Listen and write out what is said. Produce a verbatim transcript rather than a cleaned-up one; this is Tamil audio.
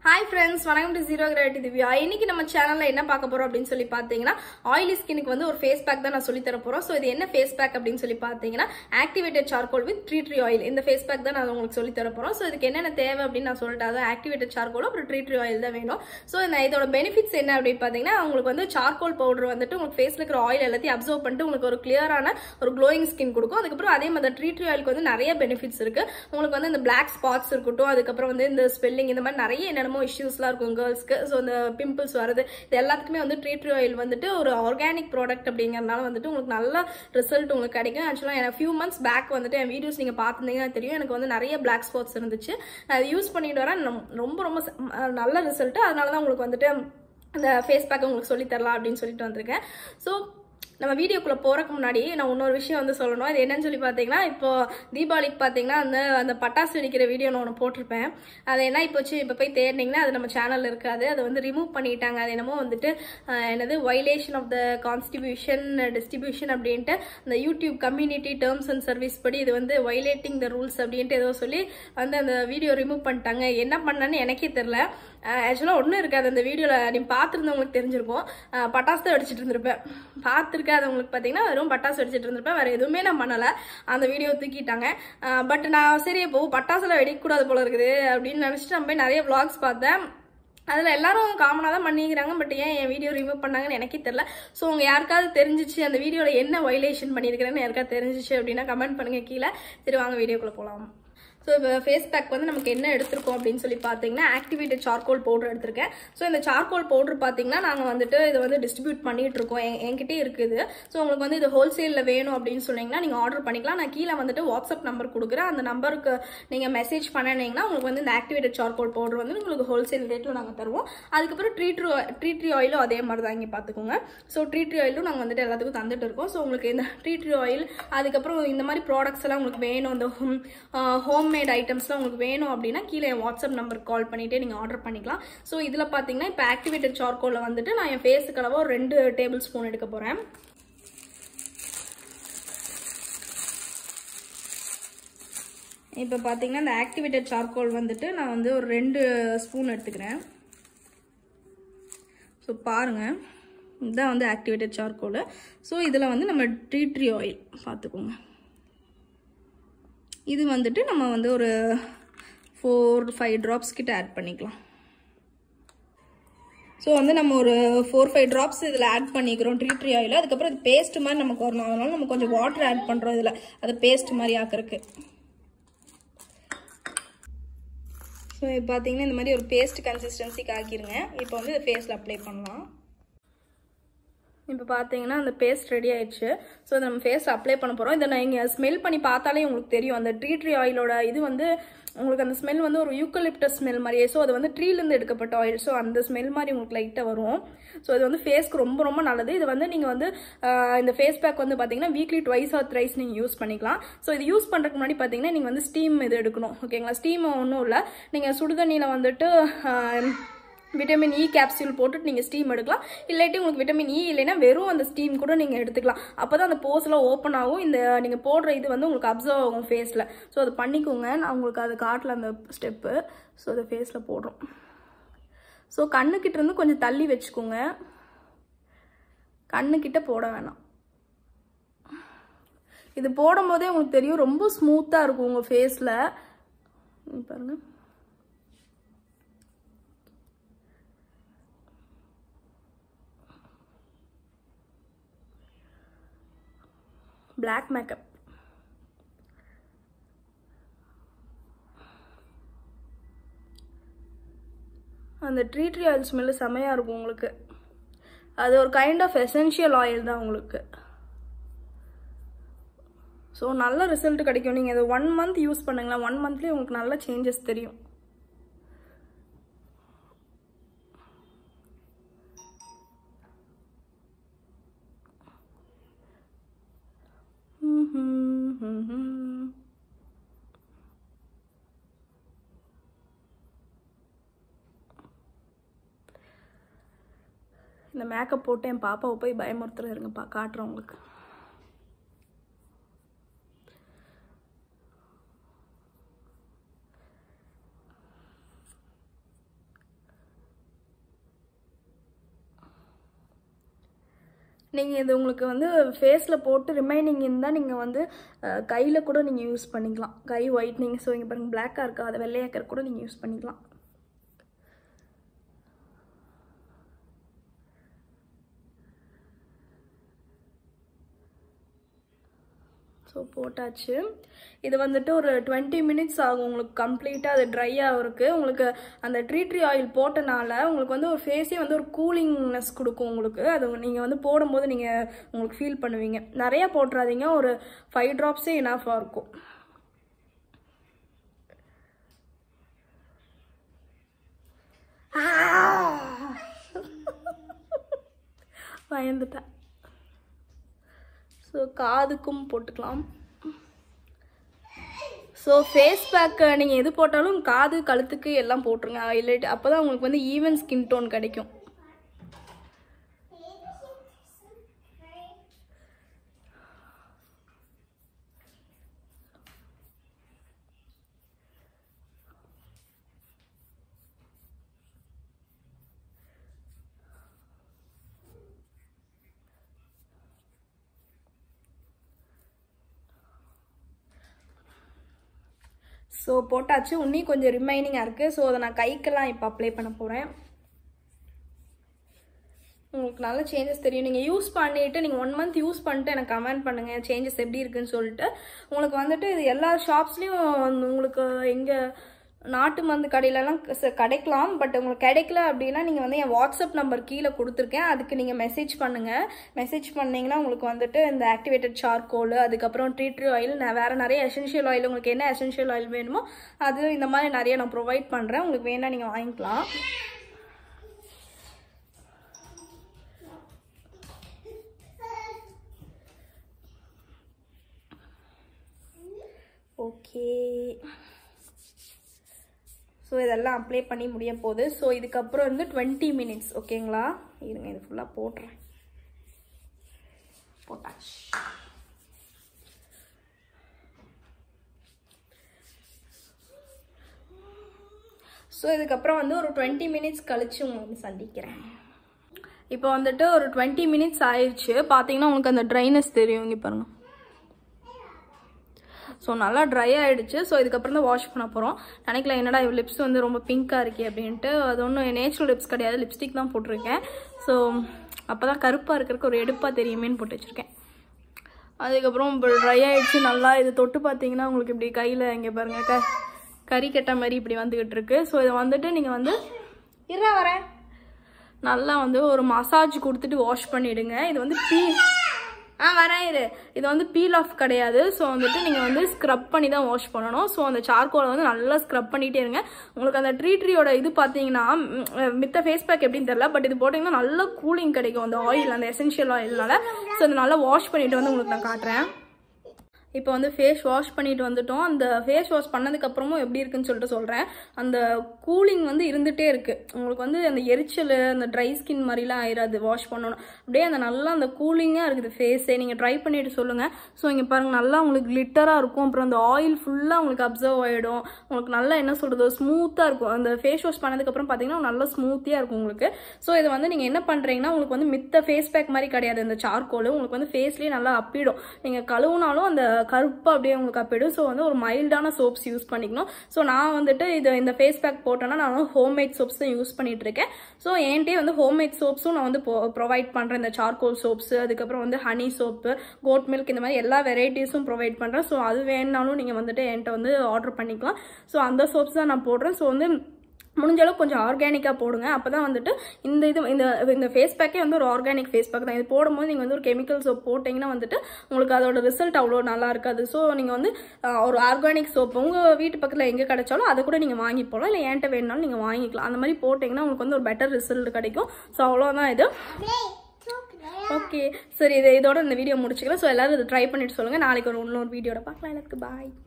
Hi friends, welcome to Zero Gravity Divya. இன்னைக்கு நம்ம சேனல்ல என்ன பார்க்க போறோம் அப்படினு சொல்லி பாத்தீங்கன்னா oily skinக்கு வந்து ஒரு face pack தான் நான் சொல்லி தர போறோம். சோ இது என்ன face pack அப்படினு சொல்லி பாத்தீங்கன்னா activated charcoal with tea tree oil. இந்த face pack தான் நான் உங்களுக்கு சொல்லி தர போறோம். சோ இதுக்கு என்னென்ன தேவை அப்படினு நான் சொல்லிட்டேன். அது activated charcoal அப்புறம் tea tree oil தான் வேணும். சோ இதோட பெனிஃபிட்ஸ் என்ன அப்படி பாத்தீங்கன்னா உங்களுக்கு வந்து charcoal powder வந்துட்டு உங்களுக்கு ஃபேஸ்ல இருக்கிற ஆயில் எல்லாத்தையும் அப்சர்வ் பண்ணிட்டு உங்களுக்கு ஒரு கிளியரான ஒரு glowing skin கொடுக்கும். அதுக்கு அப்புறம் அதே மாதிரி tea tree oilக்கு வந்து நிறைய பெனிஃபிட்ஸ் இருக்கு. உங்களுக்கு வந்து இந்த black spots இருக்கட்டும், அதுக்கு அப்புறம் வந்து இந்த swelling இந்த மாதிரி நிறைய என்னென்ன issuesலாம் இருக்கும் girlsக்கு. சோ இந்த pimples வரது இது எல்லாத்துக்குமே வந்து tea tree oil வந்துட்டு ஒரு ஆர்கானிக் ப்ராடக்ட் அப்படிங்கறனால வந்துட்டு உங்களுக்கு நல்ல ரிசல்ட் உங்களுக்கு கிடைக்கும். ஆக்சுவலா எனக்கு few months back வந்துட்டு என் வீடியோஸ் நீங்க பாத்துட்டீங்கன்னா தெரியும் எனக்கு வந்து நிறைய black spots இருந்துச்சு. நான் அதை யூஸ் பண்ணிட்டு வரேன். ரொம்ப ரொம்ப நல்ல ரிசல்ட். அதனால தான் உங்களுக்கு வந்துட்டு இந்த ஃபேஸ் பேக் உங்களுக்கு சொல்லி தரலாம் அப்படின்னு சொல்லிட்டு வந்திருக்கேன். சோ நம்ம வீடியோக்குள்ள போறதுக்கு முன்னாடி நான் இன்னொரு விஷயம் வந்து சொல்லணும். இது என்னன்னு சொல்லி பாத்தீங்கன்னா இப்போ தீபாவளிக்கு பாத்தீங்கன்னா அந்த அந்த பட்டாசு வெடிக்கிற வீடியோ நான் ஒன்று போட்டிருப்பேன். அது என்ன இப்போ இப்போ போய் தேடினீங்கன்னா அது நம்ம சேனல்ல இருக்காது. அதை வந்து ரிமூவ் பண்ணிட்டாங்க. அது என்னமோ வந்துட்டு என்னது violation of the constitution distribution அப்படின்ட்டு அந்த YouTube community terms and service படி இது வந்து வயலேட்டிங் த ரூல்ஸ் அப்படின்ட்டு ஏதோ சொல்லி வந்து அந்த வீடியோ ரிமூவ் பண்ணிட்டாங்க. என்ன பண்ணான்னு எனக்கே தெரியல. ஆக்சுவலா ஒன்றும் இருக்காது. அந்த வீடியோவில் நீ பார்த்துருந்தவங்களுக்கு தெரிஞ்சிருக்கும். பட்டாசு தான் வெடிச்சிட்டு இருந்திருப்பேன். பார்த்துருக்காதவங்களுக்கு பார்த்தீங்கன்னா வெறும் பட்டாசு வெடிச்சிட்டு இருந்திருப்பேன். வேற எதுவுமே நான் பண்ணலை. அந்த வீடியோ தூக்கிட்டாங்க. பட் நான் சரி இப்போ பட்டாசுல வெடிக்கக்கூடாது போல இருக்குது அப்படின்னு நினச்சிட்டு நம்ம போய் நிறைய விளாக்ஸ் பார்த்தேன். அதில் எல்லாரும் காமனாக தான் பண்ணிக்கிறாங்க. பட் ஏன் என் வீடியோ ரிமூவ் பண்ணாங்கன்னு எனக்கே தெரியல. ஸோ உங்கள் யாருக்காவது தெரிஞ்சிச்சு அந்த வீடியோவில் என்ன வயலேஷன் பண்ணியிருக்கிறேன்னு யாருக்காவது தெரிஞ்சிச்சு அப்படின்னா கமெண்ட் பண்ணுங்க கீழே. சரி வாங்க வீடியோக்குள்ளே போகலாம். ஸோ இப்போ ஃபேஸ் பேக் வந்து நமக்கு என்ன எடுத்திருக்கோம் அப்படின்னு சொல்லி பார்த்தீங்கன்னா ஆக்டிவேட்டட் சார்கோல் பவுடர் எடுத்திருக்கேன். ஸோ இந்த சார்கோல் பவுடர் பார்த்தீங்கன்னா நாங்கள் வந்துட்டு இதை வந்து டிஸ்ட்ரிபியூட் பண்ணிட்டு இருக்கோம். என்கிட்டே இருக்குது. ஸோ உங்களுக்கு வந்து இது ஹோல்சேலில் வேணும் அப்படின்னு சொன்னீங்கன்னா நீங்கள் ஆர்டர் பண்ணிக்கலாம். நான் கீழே வந்துட்டு வாட்ஸ்அப் நம்பர் கொடுக்குறேன். அந்த நம்பருக்கு நீங்கள் மெசேஜ் பண்ணினீங்கன்னா உங்களுக்கு வந்து இந்த ஆக்டிவேட்டட் சார்கோல் பவுடர் வந்து உங்களுக்கு ஹோல்சேல் ரேட்டில் நாங்கள் தருவோம். அதுக்கப்புறம் ட்ரீ ட்ரீ ட்ரீ ட்ரீ ஆயிலும் அதே மாதிரி தான் இங்கே பார்த்துக்கோங்க. ஸோ ட்ரீ ட்ரீ ஆயிலும் நாங்கள் வந்துட்டு எல்லாத்துக்கும் தந்துட்டு இருக்கோம். ஸோ உங்களுக்கு இந்த ட்ரீ ட்ரீ ஆயில் அதுக்கப்புறம் இந்த மாதிரி ப்ராடக்ட்ஸ் எல்லாம் உங்களுக்கு வேணும். இந்த ஹோம் ஹோம் மேட் ஐட்டம்ஸ்லாம் உங்களுக்கு வேணும் அப்படின்னா கீழே என் வாட்ஸ்அப் நம்பருக்கு கால் பண்ணிட்டு நீங்க ஆர்டர் பண்ணிக்கலாம். ஸோ இதில் பார்த்தீங்கன்னா இப்போ ஆக்டிவேட்டட் சார்கோல்ல வந்துட்டு நான் என் ஃபேஸுக்கு அளவா ஒரு ரெண்டு டேபிள் ஸ்பூன் எடுக்க போறேன். இப்போ பார்த்தீங்கன்னா இந்த ஆக்டிவேட்டட் சார்கோல் வந்துட்டு நான் வந்து ஒரு ரெண்டு ஸ்பூன் எடுத்துக்கிறேன். ஸோ பாருங்க இதுதான் வந்து ஆக்டிவேட்டட் சார்கோல். ஸோ இதில் வந்து நம்ம ட்ரீ ட்ரீ ஆயில் பார்த்துக்கோங்க. இது வந்துட்டு நம்ம வந்து ஒரு ஃபோர் ஃபைவ் ட்ராப்ஸ் கிட்ட ஆட் பண்ணிக்கலாம். ஸோ வந்து நம்ம ஒரு ஃபோர் ஃபைவ் ட்ராப்ஸ் இதில் ஆட் பண்ணிக்கிறோம் ட்ரீ ட்ரீ ஆயில். அதுக்கப்புறம் இது பேஸ்ட் மாதிரி நமக்கு வரணும். அதனால நம்ம கொஞ்சம் வாட்டர் ஆட் பண்ணுறோம் இதில் அதை பேஸ்ட் மாதிரி ஆக்கிறதுக்கு. ஸோ இப்போ பார்த்தீங்கன்னா இந்த மாதிரி ஒரு பேஸ்ட் கன்சிஸ்டன்சிக்கு ஆக்கிருங்க. இப்போ வந்து இதை ஃபேஸில் அப்ளை பண்ணலாம். இப்போ பார்த்தீங்கன்னா அந்த பேஸ்ட் ரெடி ஆயிடுச்சு. ஸோ அதை நம்ம ஃபேஸ் அப்ளை பண்ண போகிறோம். இதை நான் இங்கே ஸ்மெல் பண்ணி பார்த்தாலே உங்களுக்கு தெரியும். அந்த ட்ரீ ட்ரீ ஆயிலோட இது வந்து உங்களுக்கு அந்த ஸ்மெல் வந்து ஒரு யூக்கலிப்டஸ் ஸ்மெல் மாதிரியே. ஸோ அது வந்து ட்ரீலேருந்து எடுக்கப்பட்ட ஆயில். ஸோ அந்த ஸ்மெல் மாதிரி உங்களுக்கு லைட்டாக வரும். ஸோ இது வந்து ஃபேஸ்க்கு ரொம்ப ரொம்ப நல்லது. இது வந்து நீங்கள் வந்து இந்த ஃபேஸ் பேக் வந்து பார்த்தீங்கன்னா வீக்லி ட்வைஸ் ஆர் த்ரைஸ் நீங்கள் யூஸ் பண்ணிக்கலாம். ஸோ இது யூஸ் பண்ணுறதுக்கு முன்னாடி பார்த்தீங்கன்னா நீங்கள் வந்து ஸ்டீம் இது எடுக்கணும். ஓகேங்களா? ஸ்டீம் ஒன்றும் இல்லை. நீங்கள் சுடுதண்ணியில் வந்துட்டு விட்டமின் இ கேப்சூல் போட்டுட்டு நீங்கள் ஸ்டீம் எடுக்கலாம். இல்லாட்டி உங்களுக்கு விட்டமின் இ இல்லைன்னா வெறும் அந்த ஸ்டீம் கூட நீங்கள் எடுத்துக்கலாம். அப்போ தான் அந்த போஸ்லாம் ஓப்பன் ஆகும். இந்த நீங்கள் போடுற இது வந்து உங்களுக்கு அப்சர்வ் ஆகும் ஃபேஸில். ஸோ அதை பண்ணிக்கோங்க. நான் உங்களுக்கு அது காட்டல அந்த ஸ்டெப்பு. ஸோ அதை ஃபேஸில் போடுறோம். ஸோ கண்ணுக்கிட்ட இருந்து கொஞ்சம் தள்ளி வச்சுக்கோங்க. கண்ணுக்கிட்ட போட வேணாம். இது போடும் போதே உங்களுக்கு தெரியும் ரொம்ப ஸ்மூத்தாக இருக்கும் உங்கள் ஃபேஸில். பாருங்கள். பிளாக் மேக்கப் அந்த ட்ரீ ட்ரீ ஆயில் ஸ்மெல்லு செமையாக இருக்கும் உங்களுக்கு. அது ஒரு கைண்ட் ஆஃப் எசென்ஷியல் ஆயில் தான் உங்களுக்கு. ஸோ நல்ல ரிசல்ட் கிடைக்கும். நீங்கள் அதை ஒன் மந்த் யூஸ் பண்ணுங்களேன். ஒன் மந்த்லேயே உங்களுக்கு நல்ல சேஞ்சஸ் தெரியும். இந்த மேக்கப் போட்டு என் பாப்பாவை போய் பயமுறுத்துற இருங்கப்பா காட்டுறேன் உங்களுக்கு. நீங்கள் இது உங்களுக்கு வந்து ஃபேஸில் போட்டு ரிமைனிங் இருந்தால் நீங்கள் வந்து கையில் கூட நீங்கள் யூஸ் பண்ணிக்கலாம். கை ஒயிட்னிங். ஸோ இங்கே பாருங்கள் பிளாக்காக இருக்கா, அதை வெள்ளையாக்கிற கூட நீங்கள் யூஸ் பண்ணிக்கலாம். ஸோ போட்டாச்சு. இது வந்துட்டு ஒரு டுவெண்ட்டி மினிட்ஸ் ஆகும் உங்களுக்கு கம்ப்ளீட்டாக அது ட்ரை ஆகிறதுக்கு. உங்களுக்கு அந்த ட்ரீ ட்ரீ ஆயில் போட்டனால உங்களுக்கு வந்து ஒரு ஃபேஸே வந்து ஒரு கூலிங்னஸ் கொடுக்கும் உங்களுக்கு. அது நீங்கள் வந்து போடும்போது நீங்கள் உங்களுக்கு ஃபீல் பண்ணுவீங்க. நிறையா போட்டுறாதீங்க, ஒரு ஃபைவ் ட்ராப்ஸே இனஃபாக இருக்கும். பயந்துட்டேன். ஸோ காதுக்கும் போட்டுக்கலாம். ஸோ ஃபேஸ் பேக்கு நீங்கள் எது போட்டாலும் காது கழுத்துக்கு எல்லாம் போட்டுருங்க ஹைலைட். அப்போ தான் உங்களுக்கு வந்து ஈவன் ஸ்கின் டோன் கிடைக்கும். ஸோ போட்டாச்சு. இன்னும் கொஞ்சம் ரிமைனிங்காக இருக்குது. ஸோ அதை நான் கைக்கெல்லாம் இப்போ அப்ளை பண்ண போகிறேன். உங்களுக்கு நல்ல சேஞ்சஸ் தெரியும். நீங்கள் யூஸ் பண்ணிவிட்டு நீங்கள் ஒன் மந்த் யூஸ் பண்ணிட்டு எனக்கு கமெண்ட் பண்ணுங்கள் சேஞ்சஸ் எப்படி இருக்குன்னு சொல்லிட்டு. உங்களுக்கு வந்துட்டு இது எல்லா ஷாப்ஸ்லேயும் உங்களுக்கு எங்கே நாட்டு மருந்து கடையிலலாம் கிடைக்கலாம். பட் உங்களுக்கு கிடைக்கல அப்படின்னா நீங்கள் வந்து என் வாட்ஸ்அப் நம்பர் கீழே கொடுத்துருக்கேன், அதுக்கு நீங்கள் மெசேஜ் பண்ணுங்கள். மெசேஜ் பண்ணிங்கன்னா உங்களுக்கு வந்துட்டு இந்த ஆக்டிவேட்டட் சார்கோல், அதுக்கப்புறம் ட்ரீ ட்ரீ ஆயில், நான் வேறு நிறைய எசென்ஷியல் ஆயில், உங்களுக்கு என்ன எசென்ஷியல் ஆயில் வேணுமோ அது இந்த மாதிரி நிறைய நான் ப்ரொவைட் பண்ணுறேன். உங்களுக்கு வேணால் நீங்கள் வாங்கிக்கலாம். ஓகே, ஸோ இதெல்லாம் அப்ளை பண்ணி முடிய போகுது. ஸோ இதுக்கப்புறம் வந்து டுவெண்ட்டி மினிட்ஸ் ஓகேங்களா. இருங்க இது ஃபுல்லாக போட்டுறேன். போட்டாச்சு. ஸோ இதுக்கப்புறம் வந்து ஒரு டுவெண்ட்டி மினிட்ஸ் கழிச்சு உங்களுக்கு சந்திக்கிறேன். இப்போ வந்துட்டு ஒரு டுவெண்ட்டி மினிட்ஸ் ஆயிடுச்சு. பார்த்தீங்கன்னா உங்களுக்கு அந்த ட்ரைனஸ் தெரியும். இங்கே பாருங்கள். ஸோ நல்லா ட்ரை ஆகிடுச்சு. ஸோ இதுக்கப்புறம் தான் வாஷ் பண்ண போகிறோம். நினைக்கல என்னடா இவ் லிப்ஸ் வந்து ரொம்ப பிங்காக இருக்கே அப்படின்ட்டு. அது ஒன்றும் நேச்சுரல் லிப்ஸ் கிடையாது, லிப்ஸ்டிக் தான் போட்டிருக்கேன். ஸோ அப்போ தான் கருப்பாக இருக்கிறதுக்கு ஒரு எடுப்பாக தெரியுமேன்னு போட்டு வச்சுருக்கேன். அதுக்கப்புறம் இப்போ ட்ரை ஆகிடுச்சு நல்லா. இது தொட்டு பார்த்தீங்கன்னா உங்களுக்கு இப்படி கையில் இங்கே பாருங்கள் க கறி கட்ட மாதிரி இப்படி வந்துக்கிட்டு இருக்கு. ஸோ இதை வந்துட்டு நீங்கள் வந்து இருறா வரேன் நல்லா வந்து ஒரு மசாஜ் கொடுத்துட்டு வாஷ் பண்ணிவிடுங்க. இது வந்து பீ ஆ வரேன் இரு. இது வந்து பீல் ஆஃப் கிடையாது. ஸோ வந்துட்டு நீங்கள் வந்து ஸ்க்ரப் பண்ணி தான் வாஷ் பண்ணணும். ஸோ அந்த சார்கோலை வந்து நல்லா ஸ்க்ரப் பண்ணிகிட்டே இருங்க. உங்களுக்கு அந்த ட்ரீ ட்ரீயோட இது பார்த்தீங்கன்னா மித்த ஃபேஸ் பேக் எப்படின்னு தெரியல, பட் இது போட்டிங்கன்னா நல்லா கூலிங் கிடைக்கும் அந்த ஆயில், அந்த எசென்ஷியல் ஆயில்னால. ஸோ அதை நல்லா வாஷ் பண்ணிவிட்டு வந்து உங்களுக்கு நான் காட்டுறேன். இப்போ வந்து ஃபேஸ் வாஷ் பண்ணிட்டு வந்துட்டோம். அந்த ஃபேஸ் வாஷ் பண்ணதுக்கப்புறமும் எப்படி இருக்குன்னு சொல்லிட்டு சொல்கிறேன். அந்த கூலிங் வந்து இருந்துகிட்டே இருக்குது. உங்களுக்கு வந்து அந்த எரிச்சல், அந்த ட்ரை ஸ்கின் மாதிரிலாம் ஆயிடாது வாஷ் பண்ணணும். அப்படியே அந்த நல்லா அந்த கூலிங்காக இருக்குது ஃபேஸே. நீங்கள் ட்ரை பண்ணிட்டு சொல்லுங்கள். ஸோ இங்கே பாருங்கள் நல்லா உங்களுக்கு கிளிட்டராக இருக்கும். அப்புறம் அந்த ஆயில் ஃபுல்லாக உங்களுக்கு அப்சர்வ் ஆகிடும். உங்களுக்கு நல்லா என்ன சொல்கிறது ஸ்மூத்தாக இருக்கும். அந்த ஃபேஸ் வாஷ் பண்ணதுக்கப்புறம் பார்த்தீங்கன்னா நல்லா ஸ்மூத்தியாக இருக்கும் உங்களுக்கு. ஸோ இதை வந்து நீங்கள் என்ன பண்ணுறீங்கன்னா உங்களுக்கு வந்து மித்த ஃபேஸ் பேக் மாதிரி கிடையாது. இந்த சார்கோல் உங்களுக்கு வந்து ஃபேஸ்லேயே நல்லா அப்பிடும். நீங்கள் கழுவுனாலும் அந்த கருப்பாக அப்படியே உங்களுக்கு அப்பிடும். ஸோ வந்து ஒரு மைல்டான சோப்ஸ் யூஸ் பண்ணிக்கணும். ஸோ நான் வந்துட்டு இது இந்த ஃபேஸ் பேக் போட்டேன்னா நான் வந்து ஹோம்மேட் சோப்ஸ் தான் யூஸ் பண்ணிட்டு இருக்கேன். ஸோ என்கிட்டே வந்து ஹோம்மேட் சோப்ஸும் நான் வந்து ப்ரொவைட் பண்ணுறேன். இந்த சார்கோல் சோப்ஸ், அதுக்கப்புறம் வந்து ஹனி சோப்பு, கோட் மில்க், இந்த மாதிரி எல்லா வெரைட்டிஸும் ப்ரொவைட் பண்ணுறேன். ஸோ அது வேணுனாலும் நீங்கள் வந்துட்டு என்கிட்ட வந்து ஆர்டர் பண்ணிக்கலாம். ஸோ அந்த சோப்ஸ் தான் நான் போடுறேன். ஸோ வந்து முடிஞ்ச அளவுக்கு கொஞ்சம் ஆர்கானிக்காக போடுங்க. அப்போ தான் வந்துட்டு இந்த இது இந்த இந்த ஃபேஸ் பேக்கே வந்து ஒரு ஆர்கானிக் ஃபேஸ் பேக் தான். இது போடும்போது நீங்கள் வந்து ஒரு கெமிக்கல் சோப் போட்டிங்கன்னா வந்துட்டு உங்களுக்கு அதோட ரிசல்ட் அவ்வளோ நல்லா இருக்காது. ஸோ நீங்கள் வந்து ஒரு ஆர்கானிக் சோப் உங்கள் வீட்டு பக்கத்தில் எங்கே கிடைச்சாலும் அதை கூட நீங்கள் வாங்கி போகலாம். இல்லை என்கிட்ட வேணுனாலும் நீங்கள் வாங்கிக்கலாம். அந்த மாதிரி போட்டிங்கன்னா உங்களுக்கு வந்து ஒரு பெட்டர் ரிசல்ட் கிடைக்கும். ஸோ அவ்வளோதான் இது. ஓகே சரி, இது இதோட இந்த வீடியோ முடிச்சுக்கிறேன். ஸோ எல்லோரும் இதை ட்ரை பண்ணிட்டு சொல்லுங்கள். நாளைக்கு ஒரு இன்னொரு வீடியோட பார்க்கலாம். எனக்கு பாய்.